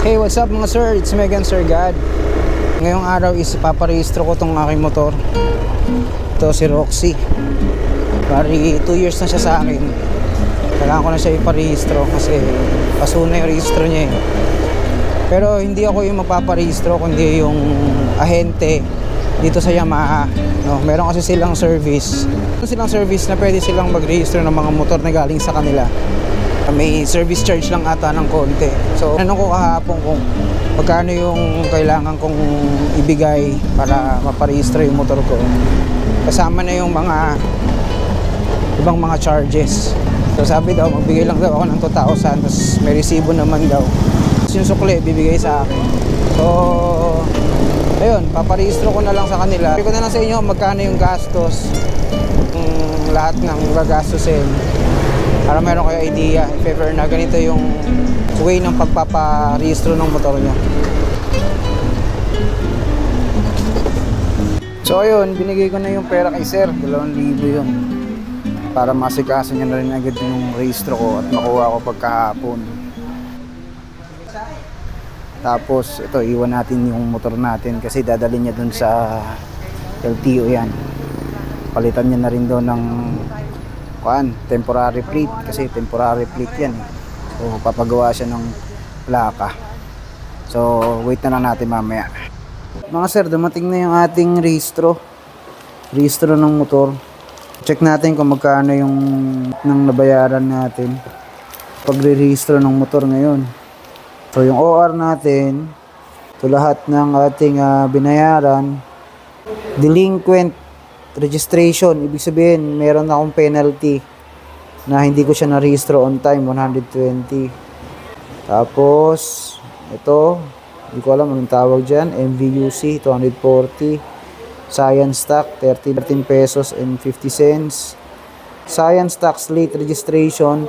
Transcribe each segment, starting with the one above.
Hey, what's up mga sir? It's me again, Sir God. Ngayong araw is paparehistro ko tong aking motor. Ito si Roxy. Bari 2 years na siya sa akin. Kailangan ko na siya iparehistro kasi paso na yung rehistro niya eh. Pero hindi ako yung mapaparehistro kundi yung ahente dito sa Yamaha. No, meron kasi silang service. Meron silang service na pwede silang magrehistro ng mga motor na galing sa kanila. May service charge lang ata ng konti. So, tanong ko kahapon kung magkano yung kailangan kong ibigay para maparehistro yung motor ko. Kasama na yung mga ibang mga charges. So, sabi daw, magbigay lang daw ako ng 2,000 tapos may resibo naman daw. Tapos yung sukli, bibigay sa akin. So, ayun, paparehistro ko na lang sa kanila. Sabi ko na lang sa inyo magkano yung gastos, lahat ng gagastusin. Para meron kayo idea if ever na ganito yung way ng pagpaparehistro ng motor nyo. So ayun, binigay ko na yung pera kay sir, 2,000 yun. Para masikaso niya na rin agad yung rehistro ko at makuha ko pagkahapon. Tapos ito, iwan natin yung motor natin kasi dadalhin niya dun sa LTO yan. Palitan niya na rin doon ng temporary plate kasi temporary plate yan. So papagawa siya ng plaka. So wait na lang natin mamaya. Mga sir, dumating na yung ating rehistro ng motor. Check natin kung magkano yung nang nabayaran natin pagre-rehistro ng motor ngayon. So yung OR natin, ito lahat ng ating binayaran. Delinquent registration, ibig sabihin meron akong penalty na hindi ko siya na-rehistro on time, 120. Tapos ito, hindi ko alam anong tawag dyan, MVUC 240, Science Tax 13 pesos and 50 cents, Science Tax late registration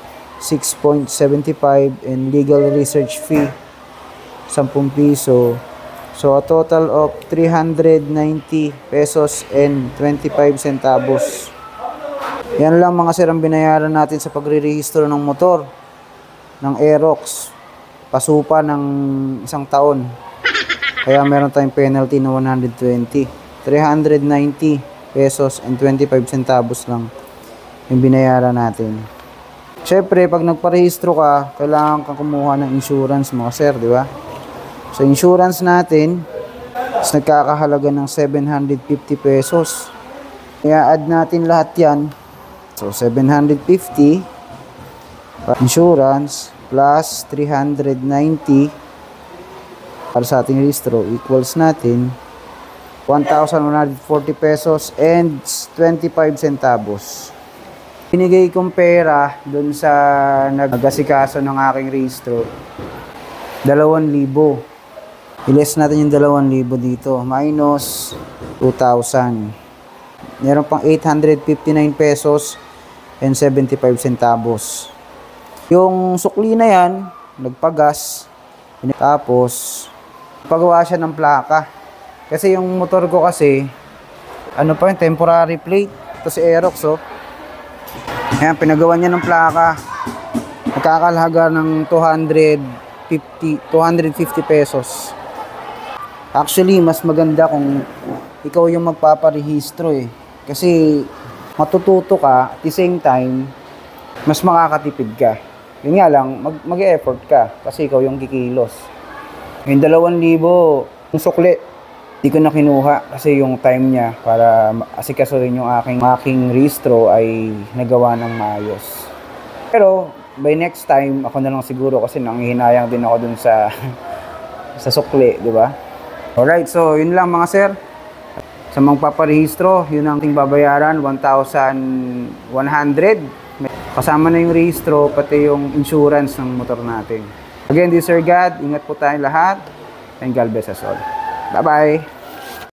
6.75, and legal research fee 10 piso. So, a total of 390 pesos and 25 centavos. Yan lang mga sir ang binayaran natin sa pagre-rehistro ng motor ng Aerox. Pasupa ng 1 taon. Kaya meron tayong penalty na 120. 390 pesos and 25 centavos lang yung binayaran natin. Syempre, pag nagparehistro ka, kailangan kang kumuha ng insurance mga sir, di ba? So, insurance natin is nagkakahalaga ng 750 pesos. Kaya add natin lahat yan. So, 750 insurance plus 390 para sa ating registro equals natin 1,140 pesos and 25 centavos. Binigay kong pera dun sa nag-asikaso ng aking registro, 2,000. I-less natin yung 2,000 dito. Minus 2,000. Meron pang 859 pesos and 75 centavos. Yung sukli na yan, nagpagas. Tapos, pagawa siya ng plaka. Kasi yung motor ko kasi, ano pa yung temporary plate. Ito si Aerox, oh. Ayan, pinagawa niya ng plaka. Nagkakalaga ng 250 pesos. Actually, mas maganda kung ikaw yung magpaparehistro eh. Kasi matututo ka, at the same time, mas makakatipid ka. Yun nga lang, mag-e-effort ka kasi ikaw yung kikilos. Yung 2,000, yung sukli, di ko na kinuha kasi yung time niya para asikasuhin yung aking rehistro ay nagawa ng maayos. Pero, by next time, ako na lang siguro kasi nanghihinayang din ako dun sa sukli, di ba? Alright, so yun lang mga sir. Sa mga paparehistro, yun ang ating babayaran, 1,100. Kasama na yung rehistro, pati yung insurance ng motor natin. Again, this is Sir God. Ingat po tayong lahat. And God bless us all. Bye-bye!